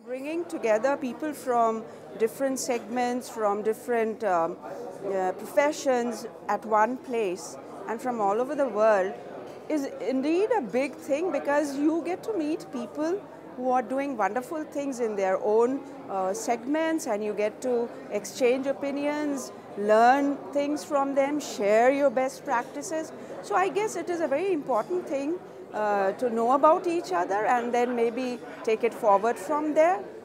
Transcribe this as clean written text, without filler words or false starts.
Bringing together people from different segments, from different professions at one place and from all over the world is indeed a big thing, because you get to meet people who are doing wonderful things in their own segments, and you get to exchange opinions, learn things from them, share your best practices. So I guess it is a very important thing to know about each other and then maybe take it forward from there.